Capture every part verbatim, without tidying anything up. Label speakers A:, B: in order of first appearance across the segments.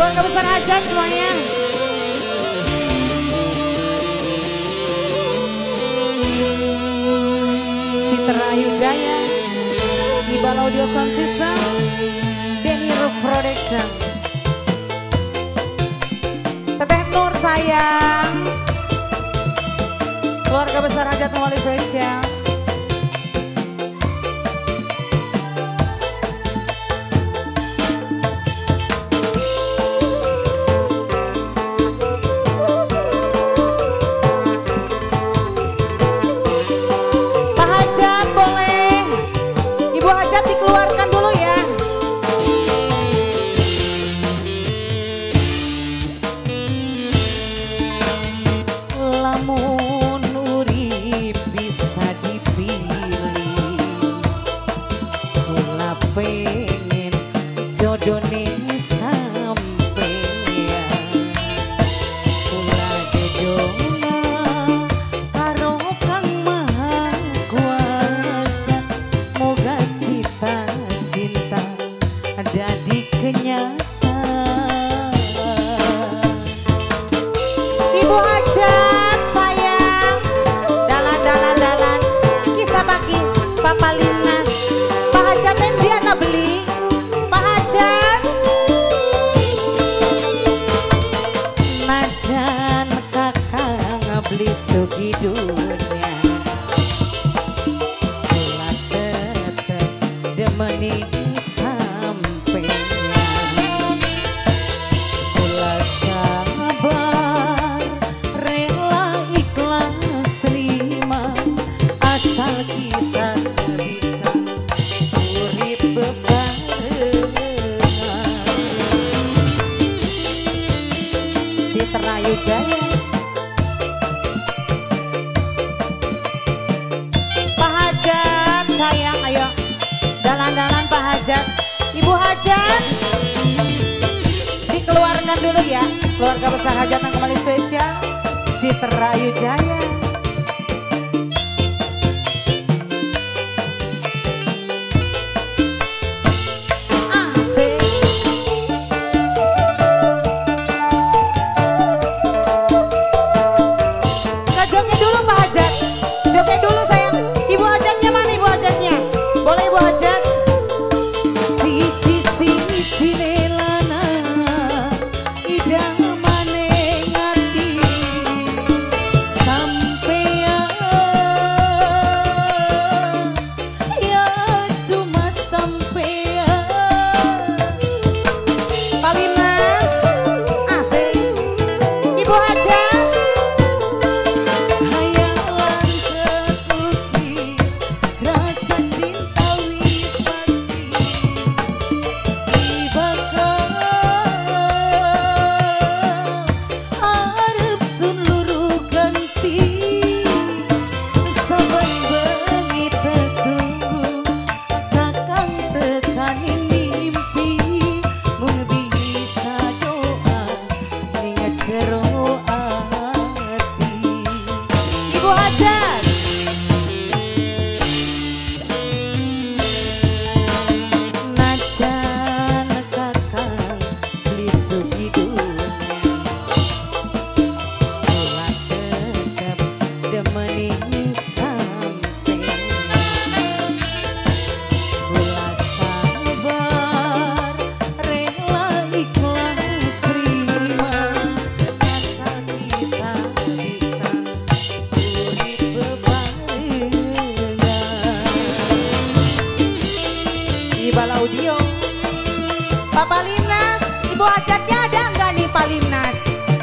A: Keluarga besar hajat semuanya. Citra Yujaya, Ibal Audio Sound System, Denny Rock Production. Teteh Nur sayang, keluarga besar hajat Wali spesial. Pengen jodone sampeyan kula dedonga karo Kang Maha Kuasa, moga cita-cita dadi kenyataan. Ibu hajat sayang, dalan-dalan-dalan kisah bagi Papa Linas. Pak Hajat yang dia nak beli, Pak Hajat najan kakak beli sugi dunia, kula tetep demeni sampeyan, kula sabar rela ikhlas terima asal kita bisa urip bebarengan. Citra Yujaya, Pak Hajat sayang, ayo dalan-dalan Pak Hajat. Ibu Hajat dikeluarkan dulu ya, keluarga besar hajat yang kembali spesial Citra Yujaya. Ibal Audio, Papa Limnas, Ibu Hajatnya ada nggak nih Pak Limnas?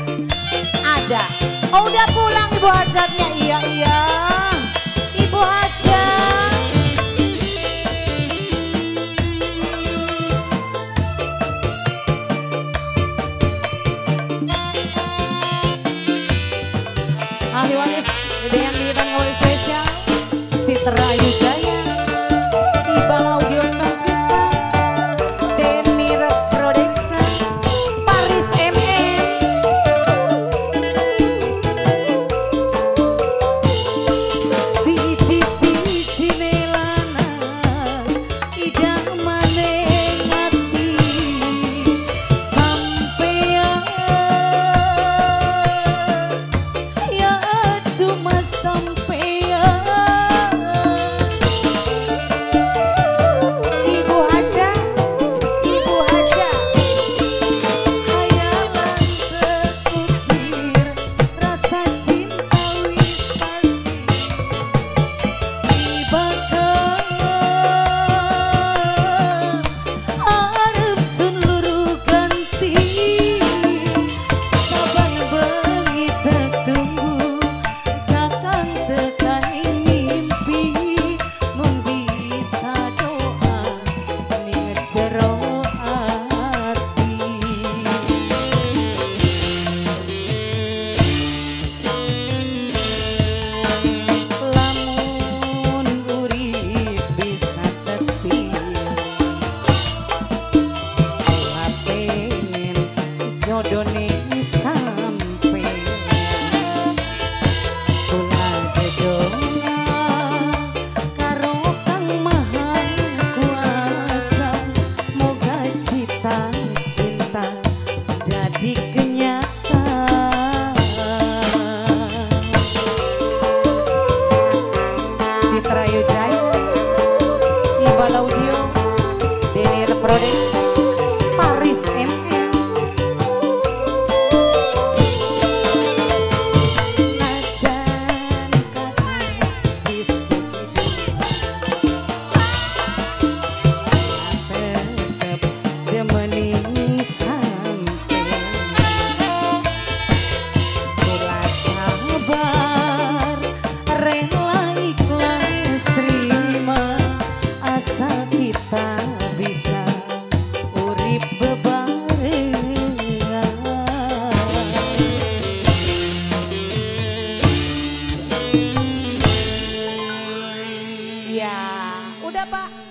A: Ada. Oh udah pulang Ibu Hajatnya, iya iya. Ibu Hajat. Ahli waris dengan militan wali spesial Citra Yujaya, Ibal Audio Sound System, Denny Rock Production, Paris M M. Balaudio, Denir Produksi, Paris M M. Najan kakak disuki tetep demening sampai kula sabar rela ikhlas terima asal kita bisa urip bebarengan. Ya, udah Pak.